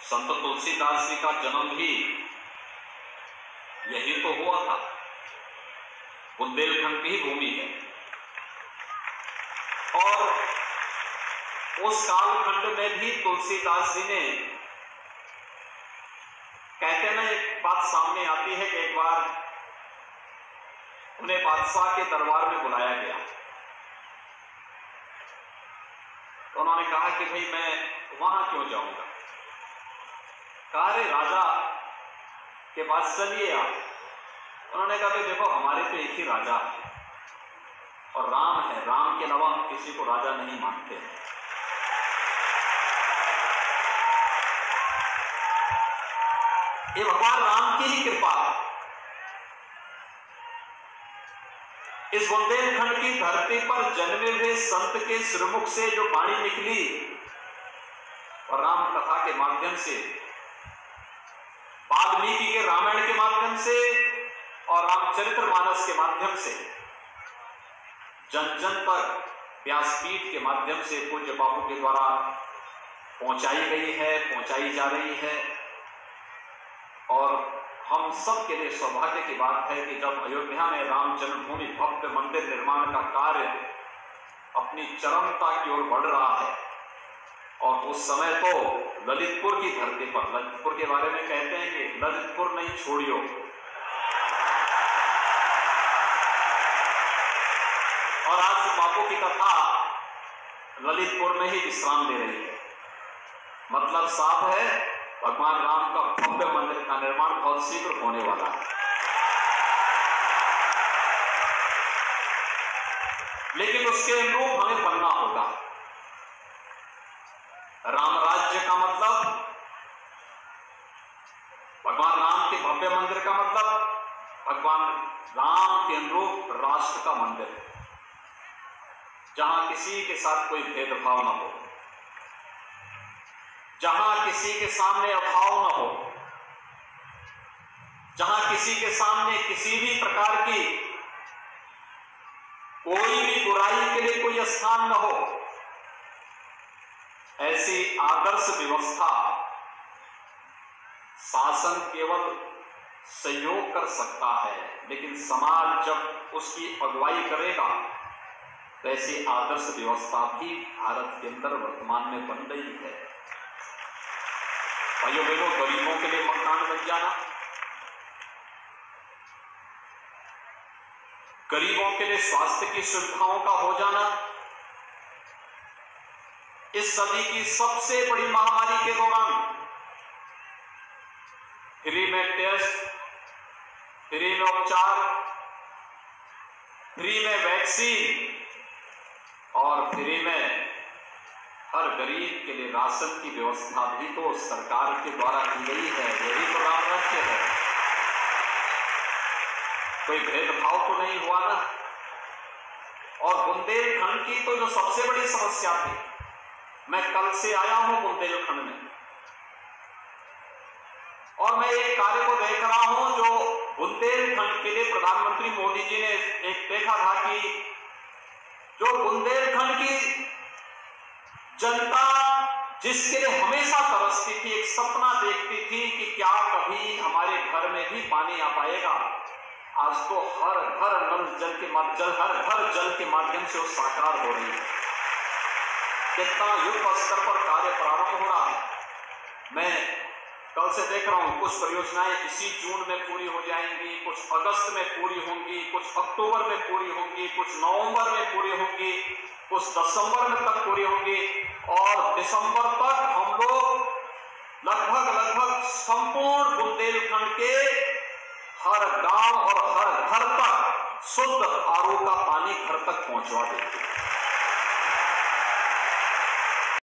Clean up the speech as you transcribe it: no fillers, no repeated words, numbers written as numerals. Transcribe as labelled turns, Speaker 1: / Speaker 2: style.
Speaker 1: संत तुलसीदास जी का जन्म भी यही तो हुआ था, बुंदेलखंड की भूमि है। और उस कालखंड में भी तुलसीदास जी ने, कहते ना, एक बात सामने आती है कि एक बार उन्हें बादशाह के दरबार में बुलाया गया तो उन्होंने कहा कि भाई मैं वहां क्यों जाऊंगा। कहा रे राजा के पास चलिए आप। उन्होंने कहा कि देखो हमारे तो एक ही राजा है और राम है, राम के अलावा हम किसी को राजा नहीं मानते हैं। ये भगवान राम की ही कृपा है। इस बुंदेलखंड की धरती पर जन्मे हुए संत के श्रीमुख से जो वाणी निकली और राम कथा के माध्यम से, वाल्मीकि के रामायण के माध्यम से और रामचरितमानस के माध्यम से जन जन तक व्यासपीठ के माध्यम से पूज्य बापू के द्वारा पहुंचाई गई है, पहुंचाई जा रही है। और हम सब के लिए सौभाग्य की बात है कि जब अयोध्या में राम जन्मभूमि भव्य मंदिर निर्माण का कार्य अपनी चरमता की ओर बढ़ रहा है, और उस समय तो ललितपुर की धरती पर, ललितपुर के बारे में कहते हैं कि ललितपुर नहीं छोड़ियो, और आज बापू की कथा ललितपुर में ही विश्राम ले रही है। मतलब साफ है, भगवान राम का भव्य मंदिर का निर्माण बहुत शीघ्र होने वाला है। लेकिन उसके अनुरूप हमें बनना होगा। राम राज्य का मतलब, भगवान राम के भव्य मंदिर का मतलब भगवान राम के अनुरूप राष्ट्र का मंदिर, जहां किसी के साथ कोई भेदभाव न हो, जहां किसी के सामने अभाव न हो, जहां किसी के सामने किसी भी प्रकार की कोई भी बुराई के लिए कोई स्थान न हो, ऐसी आदर्श व्यवस्था शासन केवल सहयोग कर सकता है। लेकिन समाज जब उसकी अगुवाई करेगा तो ऐसी आदर्श व्यवस्था भी भारत के अंदर वर्तमान में बन रही है। भाइयों बहनों, गरीबों के लिए मकान बन जाना, गरीबों के लिए स्वास्थ्य की सुविधाओं का हो जाना, इस सदी की सबसे बड़ी महामारी के दौरान फ्री में टेस्ट, फ्री में उपचार, फ्री में वैक्सीन और फ्री में हर गरीब के लिए राशन की व्यवस्था भी तो सरकार के द्वारा की गई है। यही तो राम राज्य है। कोई भेदभाव तो नहीं हुआ ना। और बुंदेलखंड की तो जो सबसे बड़ी समस्या थी, मैं कल से आया हूं बुंदेलखंड में और मैं एक कार्य को देख रहा हूं जो बुंदेलखंड के लिए प्रधानमंत्री मोदी जी ने एक देखा था कि जो बुंदेलखंड की जनता जिसके लिए हमेशा तरसती थी, एक सपना देखती थी कि क्या कभी हमारे घर में भी पानी आ पाएगा, आज तो हर घर नल जल के हर घर जल के माध्यम से वो साकार हो रही है। कितना युद्ध स्तर पर कार्य प्रारंभ हो रहा है। मैं कल से देख रहा हूं, कुछ परियोजनाएं इसी जून में पूरी हो जाएंगी, कुछ अगस्त में पूरी होंगी, कुछ अक्टूबर में पूरी होंगी, कुछ नवंबर में पूरी होंगी, कुछ दिसंबर में तक पूरी होंगी, और दिसंबर तक हम लोग लगभग संपूर्ण बुंदेलखंड के हर गांव और हर घर तक शुद्ध आरओ का पानी घर तक पहुंचवा देंगे।